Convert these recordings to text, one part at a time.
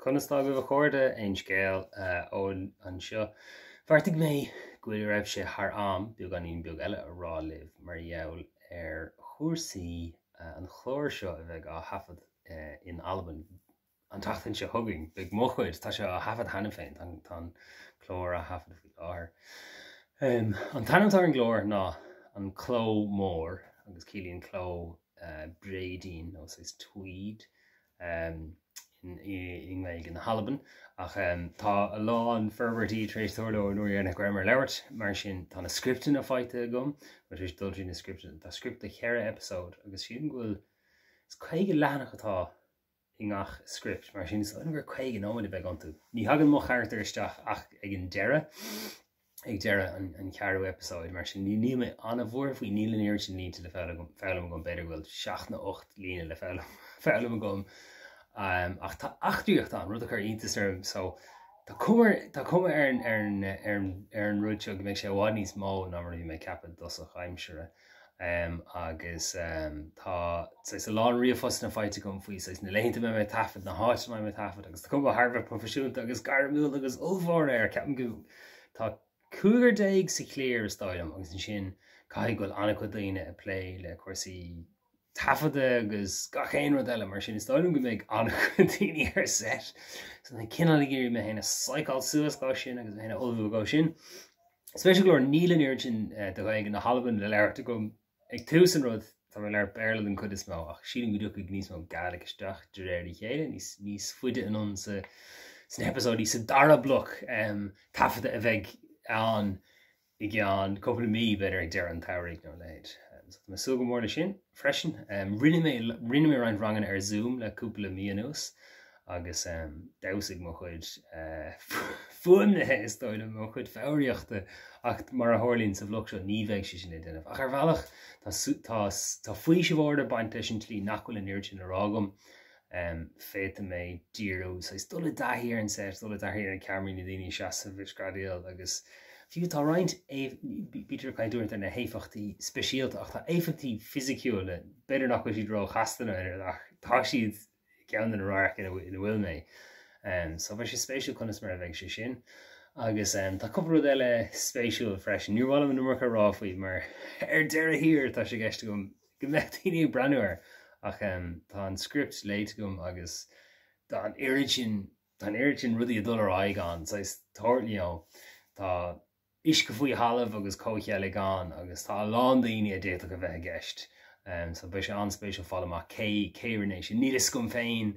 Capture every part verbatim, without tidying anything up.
Conastá go bh chuirde ein scéal ón an seo. Bharrtaigh mé go bhfuil raibh sé thar am beag an on beag eile a rá libh mar gheall ar chóirsaí an chlór seo a bheith á hafad in Alban. An tachtain se thugaing beag mo chuid tá se a hafad hana féin tá chlór a hafad faoi láthair. Um, an tanamtá an glór ná an cló mór agus cílíonn cló uh, bréidín nó is tweed um, in Inglaig in Halaban ach um, tá a lá an ferbertí trééis thorló an nuair na grammar lewert mar sin tá na scriptin a fáite gom mar is dulgin na scriptin tá script a chéire episode agus sin ghfuil is chuige lehanach atá i ngach script mar sin is anhar chuige nóid a bheith antú. Ní hagan mo charachtar isteach ach ag an deire ag deire an, an cearú episode mar sin ní ní me anna bhór faoi níl an éir sin línta le fellm gom beidir bhfuil seach na ocht lína le fellm gom um, ach tá achtaíocht an rud a chuir iontas arm so tá cumar tá cumar ar an ar an ar an ar an rud seo go mbeidh sé bhád níos mó ná mar bhí mé capad dos a chaimseire um, agus um, tá sa lán riomh na fáite gom faoi sa na léonnta me me tafad na háit me me tafad agus tá cumar Harvard profisiúnta agus gar múil agus ómhór ar ceapan go tá cúgur déag sa cléir stáilm agus an sin caiigh goil anna chu daoine a plé le cuasaí tafada agus gachéon rud eile mar sin is stáilm go méid anna chu daoine ar set. So na cinál géirí me héna saiceáil suas gá sin agus héna olbhú gá sin. Spéisiúil gur níl an éir sin do bhaig na Halaban le leirta go ag tús an rud tá mar leir beirla an chud is mó ach sílan go dúcha níos mó gaalaigh isteach de réir í chéile níos níos fuide an an sa san episódí sa dara bloch um, tafada a bheith an i gceann cúpla mí beidir ag deir an tairíigh nó leid. Tá sú go mór le sin freisin um, rinne mé roiint rangan ar Zoom le cúpla mí anuas agus um, dasaigh mo chuid uh, fuamnathe is dóile mo chuid Aisteoireachta ach mar a thorlíonn sa bhlog seo ní bheidh sé sin déanamh. Ach ar bhealach tá faoi se bhórda baint leis an tlí nachhfuil an iirtin a rágam um, féta mé díú sa is dul dathíar an set dul dathíar an cameraí na daoine seasa bhíscradíal agus fiú tá roiint Peter caiúint ar na héifachtaí speisialta ach tá éifachtaí fisiciúla beidir nach chuid rá chastanna ar ach tá siad ceann an ráach in bhfuil mé. Um, so bheith sé spéisiú chunas mar a bheith sé sin agus um, tá cupú eile spéisiúil freisin. Níor bhil an nuair rá faoi mar ar deire hir tá sé gceiste gom go mbetíine breúir ach um, tá an script léit gom agus tá an éiritin tá an éiritin rudí a dul ar aigán so is tá tá is go faoi halamh agus cócheala gán agus tá lán daoine a déach a bheith gceist. Um, so bheith sé anspéisiúil fáil amach cé céirnééis sin nílas gom féin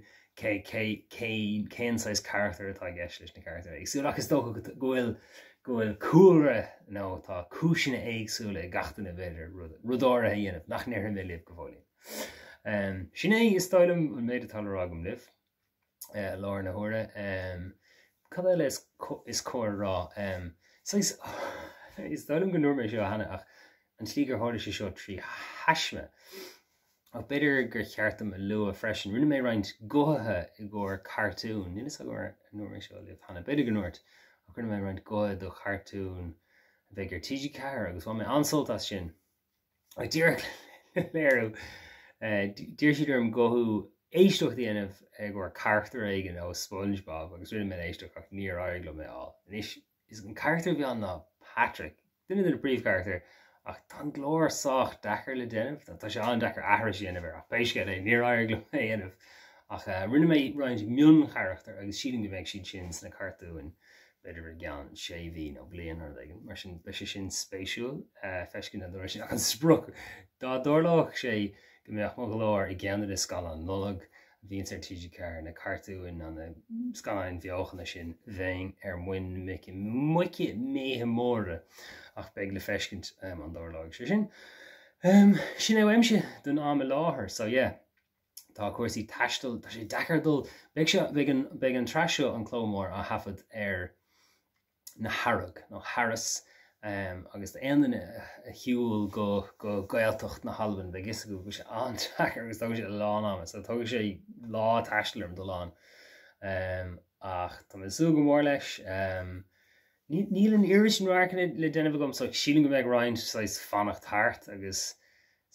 céan sais charachtar atá gceist leis na charachtar. Ag súil agus dócha gohfuil gohfuil cuara nó tá cúisina éagsúla i gatainna bhéidir rudáir a dhéanamh nach néir mé libh go bhfuilín. Um, sin é is stáilm an méid atá rágam libh uh, láir na thuaire. Um, Cad eile is, is cóir rá. Um, so is, is stáilm go nuair mé seo hana ach an slí gur háidir sé seo trí haisme. Ach beidir gur cheartam a lua freisin. Rinne mé roiint gotha i ggur cartún. Nílas a gur nuair mé seo libh hana beidir go nuairt. Ach rinne mé roiint gotha do cartún a bheith gur tíidí ceair agus bhain mé ansóiltas sin. Ag dír léirú dír siidir am gothú éisteach dhéanamh ag gur carachtar aigen ó SpongeBob agus rinne mé éisteach ach níor aigla mé á. Is is an carachtar bhí an ná Patrick. Duine an bríomh carachtar ach tá glór sách dachar le déanamh tá sé an dachar ahras dhéanamh ach béisce é níor aigla mé dhéanamh ach uh, rinne mé roiint mion charachtar agus sílan go bheith siad sin sna cartún beidir gan sé bhí nó blian ar daigen mar sin be sé sin spéisiúil uh, feiscin an dúir sin ach an spruch dá dúirlách sé go mbeadh mo glór i gceanna is scalan nolog bhíonn ar tíidir ceair na cartún an na scaláin bheochanna sin bhéin ar muin mici muici méthe móra ach beag le feiscint um, an dúirlách sé sin. Um, sin é weimse don am láthair, so yeah. Tá cuasaí taistil, tá sé dechardul, beag an traseo an clómór a hafad ar na harag, nó Harris, um, agus the anan a hiúil go go gaeltocht na Halaban, beag is go go sé an dechar agus tá sé lán am, so tá sé lá taistilarm do lán. Um, ach tá mé sú go mór leis, um, níl an iris an rácan le déanamh gom, so sílan go méid roiint sais fannacht thart agus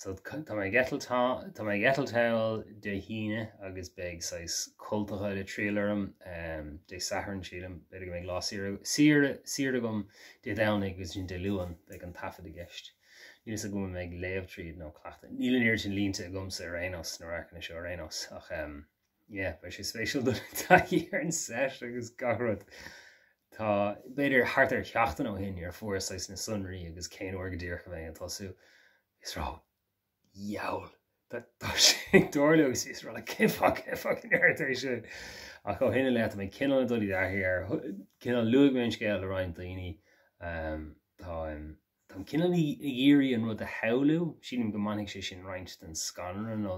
So tá mé getaltáil de híine agus beag sais cultacha de trílarm de saharn sílam be go mé lá sire gom de danig gus sin de luúan be an tafa de gist. Ní a go méid léamh tríd nó chclaachta. Níl sin línta gom sa rénos nó rana seo rénos ach yeah, bei sé spéisial taí ar an set agus garrod. Tá beidir hartar cheachtain ó hin ar fuair na sunraí agus céin orgadíir go bhéh an tosú. Is rá jaall tá sé dóirlegus is rá cefa cefa airtar sin. Ach ó hinine le mé cinál dulí ar cinál luúghain scéil le roiin daoine tá Tá cinál í dhéirí an rud a heú sin go mainig sé sin roiint den scanner nó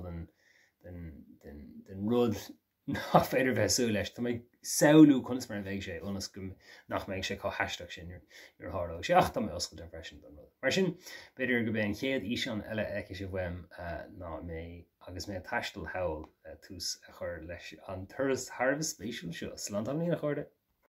den rud nach féidir bheitsú leis. Tá méid saoú chunas mar bheith sé ónas go nach méid sé có heisteach sin ar háló sé ach tá mé oscail de freisin don rud. Mar sin beidir go bhéon chéad í an eile aice sé bhfuim ná mé agus mé taistal heil tús a chur leis an thuras Harbh spéisiúil seo. Slán am líon a chuirde.